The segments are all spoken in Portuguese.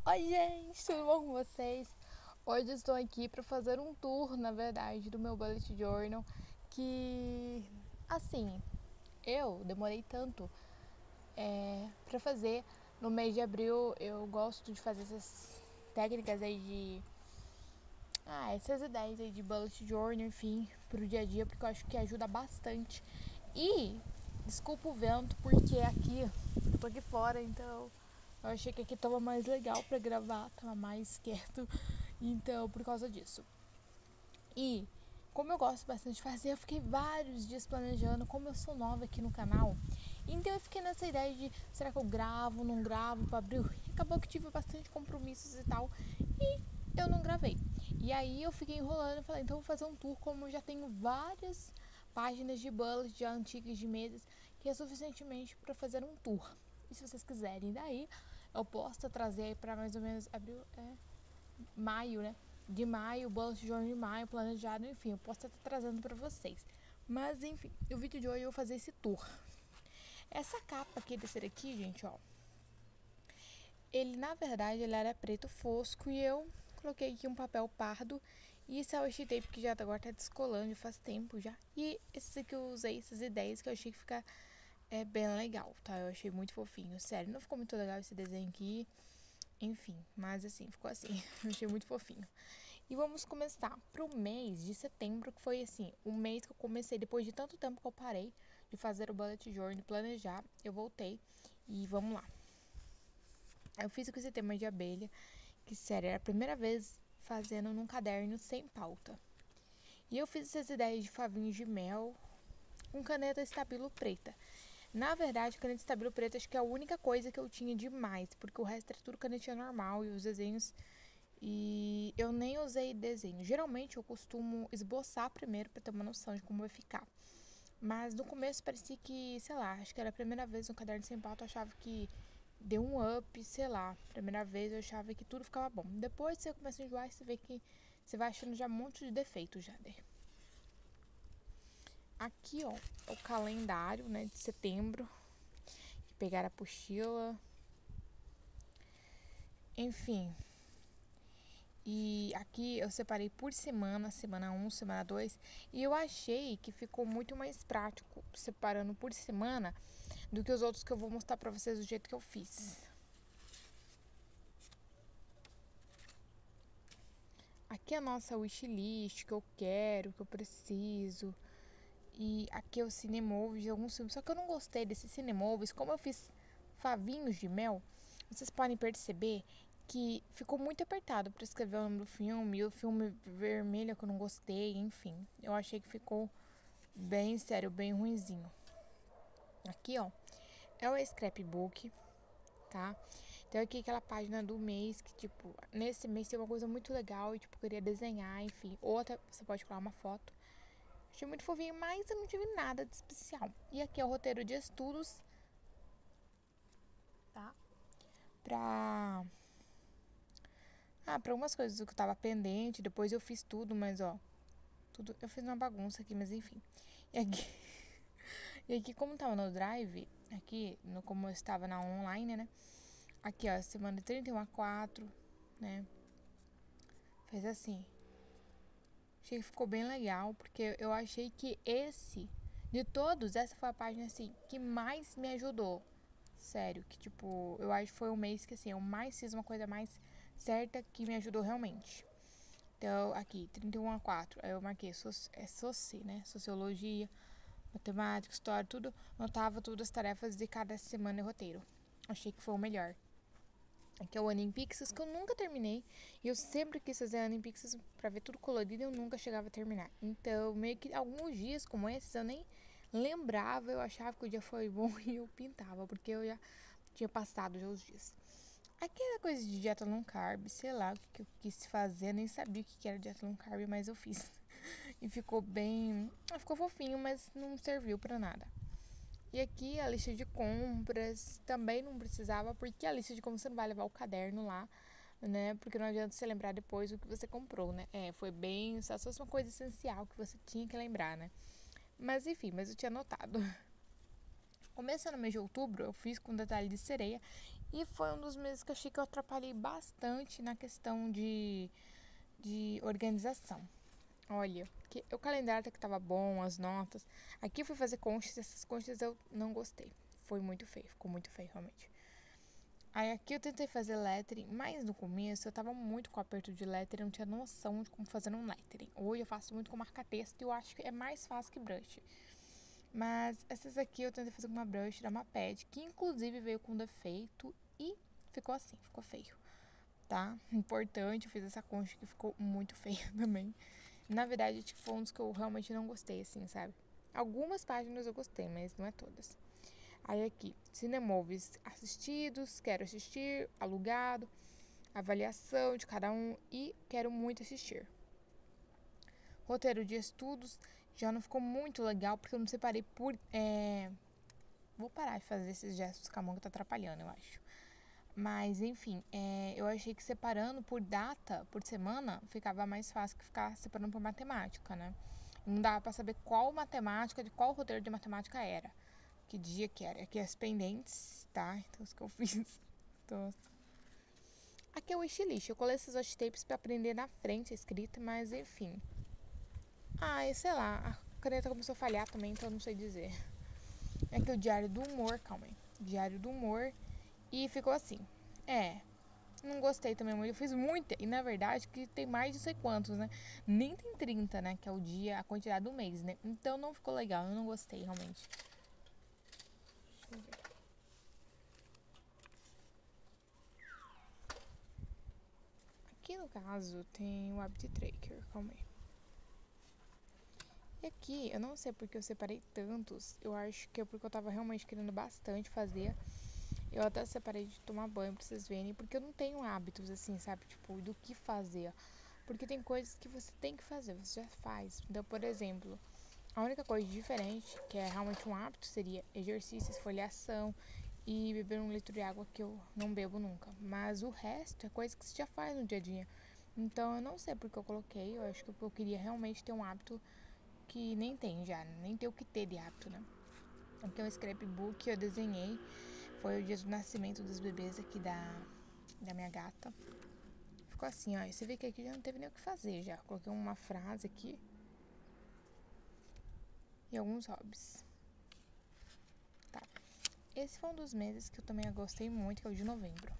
Oi, gente, tudo bom com vocês? Hoje eu estou aqui para fazer um tour, na verdade, do meu bullet journal, que, assim, eu demorei tanto para fazer. No mês de abril eu gosto de fazer essas técnicas aí essas ideias aí de bullet journal, enfim, pro dia a dia, porque eu acho que ajuda bastante. E, desculpa o vento, porque aqui, eu tô aqui fora, então eu achei que aqui tava mais legal pra gravar, tava mais quieto, então por causa disso. E como eu gosto bastante de fazer, eu fiquei vários dias planejando, como eu sou nova aqui no canal, então eu fiquei nessa ideia de será que eu gravo, não gravo pra abril? E acabou que tive bastante compromissos e tal, e eu não gravei. E aí eu fiquei enrolando e falei, então eu vou fazer um tour, como eu já tenho várias páginas de bullet já antigas de meses, que é suficientemente para fazer um tour. E se vocês quiserem daí, eu posso trazer aí pra mais ou menos abril, maio, né? De maio, bullet journal de maio, planejado, enfim, eu posso estar trazendo pra vocês. Mas enfim, o vídeo de hoje eu vou fazer esse tour. Essa capa aqui desse daqui, gente, ó. Ele, na verdade, ele era preto fosco e eu coloquei aqui um papel pardo e esse washi tape que já agora tá descolando faz tempo já. E esse aqui eu usei, essas ideias que eu achei que fica bem legal, tá? Eu achei muito fofinho, sério. Não ficou muito legal esse desenho aqui, enfim, mas assim, ficou assim. Eu achei muito fofinho. E vamos começar pro mês de setembro, que foi assim, um mês que eu comecei, depois de tanto tempo que eu parei de fazer o bullet journal, planejar, eu voltei e vamos lá. Eu fiz com esse tema de abelha, que sério, era a primeira vez fazendo num caderno sem pauta. E eu fiz essas ideias de favinhos de mel com caneta estabilo preta. Na verdade, caneta estabilo preta acho que é a única coisa que eu tinha demais, porque o resto era tudo canetinha normal e os desenhos. E eu nem usei desenho. Geralmente eu costumo esboçar primeiro para ter uma noção de como vai ficar. Mas no começo parecia que, sei lá, acho que era a primeira vez no caderno sem pauta, eu achava que deu um up, sei lá. Primeira vez eu achava que tudo ficava bom. Depois você começa a enjoar e você vê que você vai achando já um monte de defeito já. Aqui, ó, o calendário, né, de setembro. Pegar a apostila. Enfim. E aqui eu separei por semana, semana 1, semana 2. E eu achei que ficou muito mais prático separando por semana do que os outros que eu vou mostrar pra vocês do jeito que eu fiz. Aqui é a nossa wishlist, que eu quero, que eu preciso. E aqui é o Cinemovies de alguns filmes. Só que eu não gostei desses Cinemovies. Como eu fiz favinhos de mel, vocês podem perceber que ficou muito apertado para escrever o nome do filme. E o filme vermelho que eu não gostei, enfim. Eu achei que ficou bem sério, bem ruinzinho. Aqui, ó, é o scrapbook, tá? Então aqui aquela página do mês que, tipo, nesse mês tem uma coisa muito legal e, tipo, queria desenhar, enfim. Outra, você pode colar uma foto. Achei muito fofinho, mas eu não tive nada de especial. E aqui é o roteiro de estudos, tá? Pra... pra umas coisas que eu tava pendente, depois eu fiz tudo, mas, ó, tudo... Eu fiz uma bagunça aqui, mas enfim. E aqui, e aqui como tava no Drive, aqui, como eu estava na online, né? Aqui, ó, semana 31/4, né? Fez assim. Achei que ficou bem legal, porque eu achei que de todos, essa foi a página, assim, que mais me ajudou. Sério, que tipo, eu acho que foi um mês que, assim, eu mais fiz uma coisa mais certa que me ajudou realmente. Então, aqui, 31/4, aí eu marquei Soci, né? Sociologia, matemática, história, tudo. Notava todas as tarefas de cada semana e roteiro. Achei que foi o melhor. Aqui é o Animpixels, que eu nunca terminei. E eu sempre quis fazer Animpixels pra ver tudo colorido e eu nunca chegava a terminar. Então, meio que alguns dias como esses eu nem lembrava, eu achava que o dia foi bom e eu pintava, porque eu já tinha passado já os dias. Aquela coisa de dieta low carb, sei lá o que eu quis fazer, nem sabia o que era dieta low carb, mas eu fiz. E ficou bem. Ficou fofinho, mas não serviu pra nada. E aqui a lista de compras também não precisava, porque a lista de compras você não vai levar o caderno lá, né? Porque não adianta você lembrar depois o que você comprou, né? Foi bem, só se fosse uma coisa essencial que você tinha que lembrar, né? Mas enfim, mas eu tinha anotado. Começando no mês de outubro, eu fiz com detalhe de sereia. E foi um dos meses que eu achei que eu atrapalhei bastante na questão de organização. Olha, que o calendário até que tava bom, as notas. Aqui eu fui fazer conchas, essas conchas eu não gostei. Foi muito feio, ficou muito feio realmente. Aí aqui eu tentei fazer lettering, mas no começo eu tava muito com aperto de lettering, eu não tinha noção de como fazer um lettering. Hoje eu faço muito com marca-texto e eu acho que é mais fácil que brush. Mas essas aqui eu tentei fazer com uma brush da Maped, que inclusive veio com defeito e ficou assim, ficou feio, tá? Importante, eu fiz essa concha que ficou muito feia também. Na verdade, tipo, foi um dos que eu realmente não gostei, assim, sabe? Algumas páginas eu gostei, mas não é todas. Aí aqui, Cinemovies assistidos, quero assistir, alugado, avaliação de cada um e quero muito assistir. Roteiro de estudos já não ficou muito legal porque eu não separei por... Vou parar de fazer esses gestos com a mão que tá atrapalhando, eu acho. Mas, enfim, eu achei que separando por data, por semana, ficava mais fácil que ficar separando por matemática, né? Não dava pra saber qual matemática, de qual roteiro de matemática era. Que dia que era. Aqui as pendentes, tá? Então, os que eu fiz. Então, aqui é o wishlist. Eu colei esses washtapes pra aprender na frente a escrita, mas enfim. Sei lá. A caneta começou a falhar também, então eu não sei dizer. Aqui é o diário do humor, calma aí. Diário do humor. E ficou assim. Não gostei também muito. Eu fiz muita. E na verdade, que tem mais de sei quantos, né? Nem tem 30, né? Que é o dia, a quantidade do mês, né? Então não ficou legal. Eu não gostei, realmente. Deixa eu ver. Aqui no caso tem o Habit Tracker. Calma aí. E aqui, eu não sei porque eu separei tantos. Eu acho que é porque eu tava realmente querendo bastante fazer. Eu até separei de tomar banho pra vocês verem. Porque eu não tenho hábitos assim, sabe? Tipo, do que fazer. Porque tem coisas que você tem que fazer, você já faz. Então, por exemplo, a única coisa diferente, que é realmente um hábito, seria exercício, esfoliação e beber um litro de água que eu não bebo nunca. Mas o resto é coisa que você já faz no dia a dia. Então, eu não sei porque eu coloquei. Eu acho que eu queria realmente ter um hábito que nem tem já, nem tem o que ter de hábito, né? Aqui é um scrapbook que eu desenhei. Foi o dia do nascimento dos bebês aqui da minha gata. Ficou assim, ó. Você vê que aqui já não teve nem o que fazer já. Coloquei uma frase aqui. E alguns hobbies. Tá. Esse foi um dos meses que eu também gostei muito, que é o de novembro.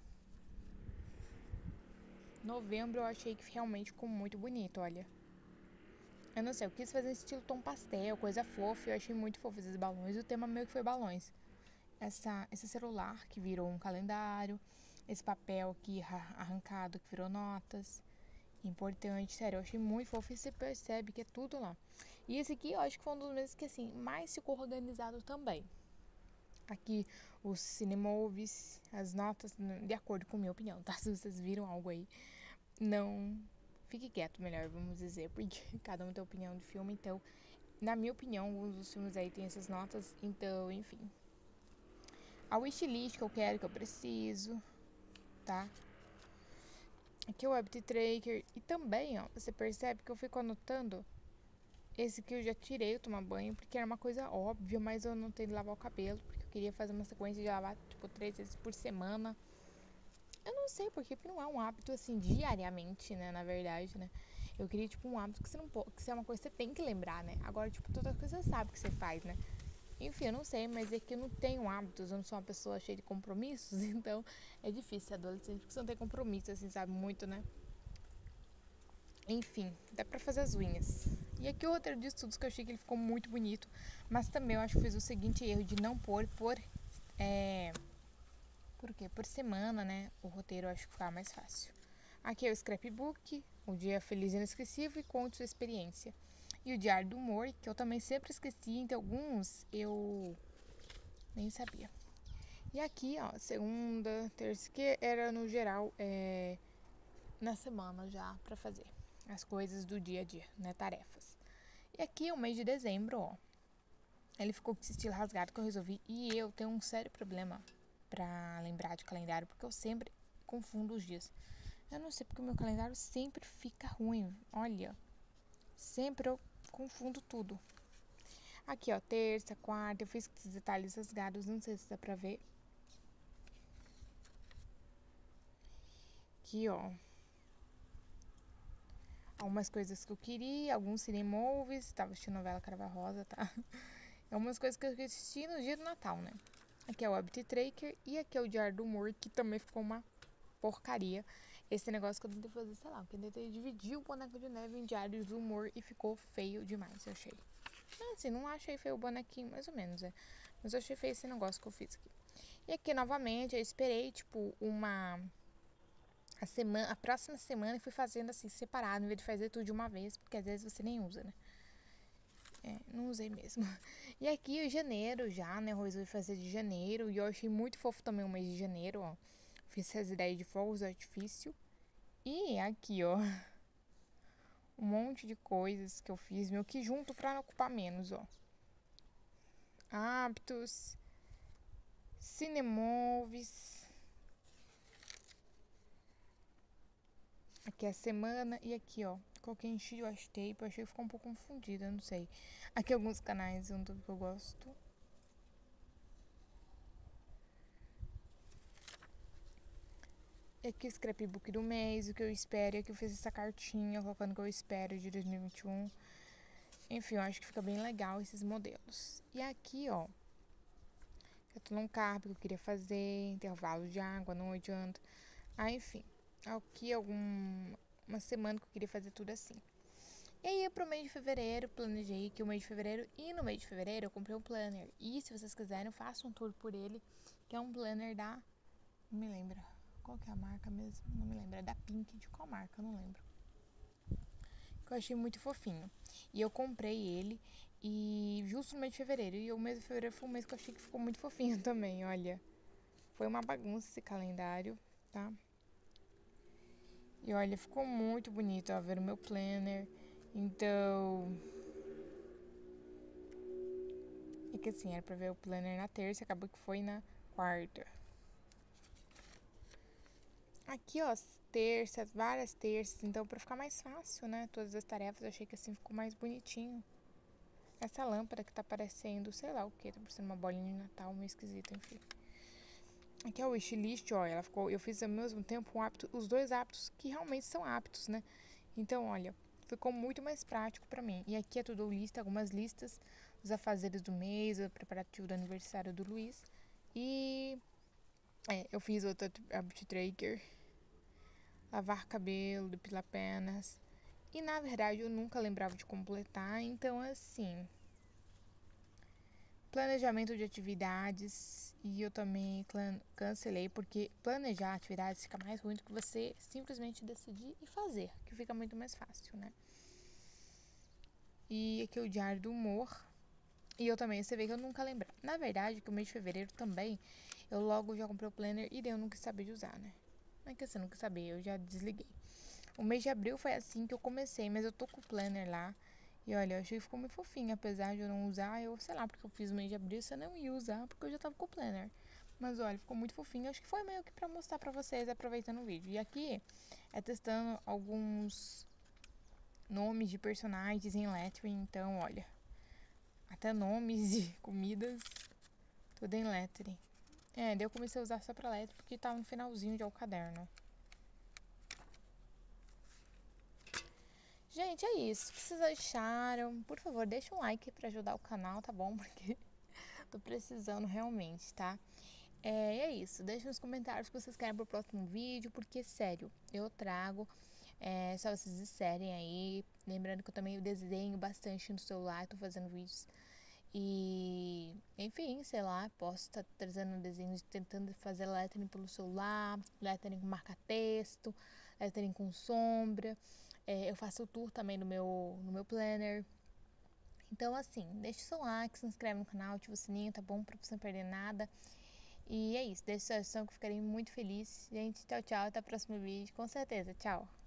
Novembro eu achei que realmente ficou muito bonito, olha. Eu não sei, eu quis fazer estilo tom pastel, coisa fofa, eu achei muito fofo esses balões. O tema meio que foi balões. Esse celular que virou um calendário, esse papel aqui arrancado que virou notas. Importante, sério, eu achei muito fofo e você percebe que é tudo lá. E esse aqui eu acho que foi um dos meses que assim, mais ficou organizado também. Aqui os cinemovies, as notas, de acordo com minha opinião, tá? Se vocês viram algo aí, não fique quieto, melhor, vamos dizer, porque cada um tem opinião de filme, então, na minha opinião, alguns dos filmes aí tem essas notas, então, enfim. A wishlist que eu quero, que eu preciso, tá? Aqui é o Habit Tracker e também, ó, você percebe que eu fico anotando. Esse aqui eu já tirei o tomar banho, porque era uma coisa óbvia, mas eu não tenho de lavar o cabelo, porque eu queria fazer uma sequência de lavar, tipo, 3 vezes por semana. Eu não sei por quê, porque não é um hábito, assim, diariamente, né, na verdade, né. Eu queria, tipo, um hábito que você não pode, que é uma coisa que você tem que lembrar, né. Agora, tipo, todas as coisas você sabe que você faz, né. Enfim, eu não sei, mas é que eu não tenho hábitos, eu não sou uma pessoa cheia de compromissos, então é difícil ser adolescente, porque você não tem compromisso, assim, sabe, muito, né. Enfim, dá pra fazer as unhas. E aqui o roteiro de estudos que eu achei que ele ficou muito bonito, mas também eu acho que fiz o seguinte erro de não pôr por quê? Por semana, né? O roteiro eu acho que ficava mais fácil. Aqui é o scrapbook, o dia feliz e inesquecível e conte sua experiência. E o diário do humor, que eu também sempre esqueci, então alguns eu nem sabia. E aqui, ó, segunda, terça, que era no geral na semana já pra fazer as coisas do dia a dia, né, tarefas. E aqui o mês de dezembro, ó, ele ficou com esse estilo rasgado que eu resolvi e eu tenho um sério problema pra lembrar de calendário, porque eu sempre confundo os dias. Eu não sei porque o meu calendário sempre fica ruim, olha, sempre eu confundo tudo. Aqui, ó, terça, quarta, eu fiz esses detalhes rasgados, não sei se dá pra ver. aqui, ó, algumas coisas que eu queria, alguns cinemovies, tava assistindo novela Crava Rosa, tá? Algumas coisas que eu queria assistir no dia do Natal, né? Aqui é o Habit Tracker e aqui é o Diário do Humor, que também ficou uma porcaria. Esse negócio que eu tentei fazer, sei lá, eu tentei dividir o boneco de neve em Diários do Humor e ficou feio demais, eu achei. Assim, não achei feio o bonequinho, mais ou menos, mas eu achei feio esse negócio que eu fiz aqui. E aqui, novamente, eu esperei, tipo, a próxima semana e fui fazendo assim, separado, em vez de fazer tudo de uma vez, porque às vezes você nem usa, né? Não usei mesmo. E aqui, o janeiro já, né? Eu resolvi fazer de janeiro e eu achei muito fofo também o mês de janeiro, ó. Fiz essas ideias de fogos de artifício. E aqui, ó, um monte de coisas que eu fiz, meio que junto pra não ocupar menos, ó. Hábitos, cinemovies. Aqui é a semana e aqui, ó, coloquei em washi tape, eu achei que ficou um pouco confundida, não sei. Aqui alguns canais do YouTube que eu gosto. E aqui o scrapbook do mês, o que eu espero, e aqui eu fiz essa cartinha colocando o que eu espero de 2021. Enfim, eu acho que fica bem legal esses modelos. E aqui, ó, eu tô num carbo que eu queria fazer, intervalo de água, não adianta. Enfim, aqui uma semana que eu queria fazer tudo assim. E aí, pro mês de fevereiro, planejei que o mês de fevereiro, e no mês de fevereiro eu comprei um planner. E se vocês quiserem, eu faço um tour por ele, que é um planner da... Não me lembro. Qual que é a marca mesmo? Não me lembro. É da Pink, de qual marca? Não lembro. Que eu achei muito fofinho. E eu comprei ele, e justo no mês de fevereiro. E o mês de fevereiro foi um mês que eu achei que ficou muito fofinho também, olha. Foi uma bagunça esse calendário, tá? E olha, ficou muito bonito, ó, ver o meu planner. Então... É que assim, era pra ver o planner na terça, acabou que foi na quarta. Aqui, ó, as terças, várias terças, então pra ficar mais fácil, né? Todas as tarefas, eu achei que assim ficou mais bonitinho. Essa lâmpada que tá parecendo, sei lá o que, tá parecendo uma bolinha de Natal, meio esquisita, enfim. Aqui é o wishlist, ó, ela ficou, eu fiz ao mesmo tempo os dois hábitos que realmente são hábitos, né? Então, olha, ficou muito mais prático pra mim. E aqui é tudo lista, algumas listas, os afazeres do mês, o preparativo do aniversário do Luiz. E eu fiz outro habit tracker, lavar cabelo, depilar pernas. E na verdade eu nunca lembrava de completar, então assim, planejamento de atividades, e eu também cancelei, porque planejar atividades fica mais ruim do que você simplesmente decidir e fazer, que fica muito mais fácil, né? E aqui é o diário do humor. E eu também, você vê que eu nunca lembrava. Na verdade, que o mês de fevereiro também, eu logo já comprei o planner e daí eu nunca sabia de usar, né? Não é que você nunca sabia, eu já desliguei. O mês de abril foi assim que eu comecei, mas eu tô com o planner lá. E olha, eu achei que ficou muito fofinho, apesar de eu não usar, eu sei lá, porque eu fiz o mês de abril, você não ia usar, porque eu já tava com o planner. Mas olha, ficou muito fofinho, acho que foi meio que pra mostrar pra vocês, aproveitando o vídeo. E aqui é testando alguns nomes de personagens em lettering, então olha, até nomes de comidas, tudo em lettering. Daí eu comecei a usar só pra lettering, porque tava no finalzinho já o caderno. Gente, é isso. O que vocês acharam? Por favor, deixa um like pra ajudar o canal, tá bom? Porque tô precisando realmente, tá? É isso. Deixa nos comentários o que vocês querem pro próximo vídeo, porque, sério, eu trago. Só vocês disserem aí. Lembrando que eu também desenho bastante no celular, tô fazendo vídeos. E, enfim, sei lá, posso estar trazendo desenhos, tentando fazer lettering pelo celular, lettering com marca-texto, lettering com sombra. Eu faço o tour também no meu planner. Então, assim, deixa o seu like, se inscreve no canal, ativa o sininho, tá bom? Pra você não perder nada. E é isso, deixa sua sugestão que eu ficarei muito feliz. Gente, tchau, tchau, até o próximo vídeo, com certeza, tchau!